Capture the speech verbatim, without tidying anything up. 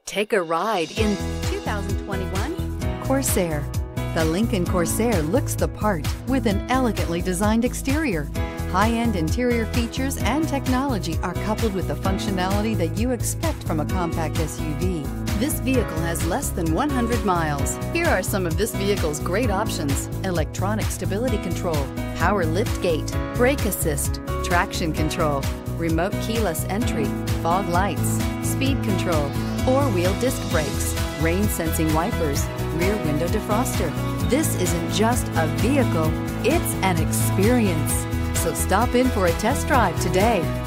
Take a ride in two thousand twenty-one Corsair. The Lincoln Corsair looks the part with an elegantly designed exterior. High-end interior features and technology are coupled with the functionality that you expect from a compact S U V. This vehicle has less than one hundred miles. Here are some of this vehicle's great options: electronic stability control, power liftgate, brake assist, traction control, remote keyless entry, fog lights, speed control, four-wheel disc brakes, rain-sensing wipers, rear window defroster. This isn't just a vehicle, it's an experience. So stop in for a test drive today.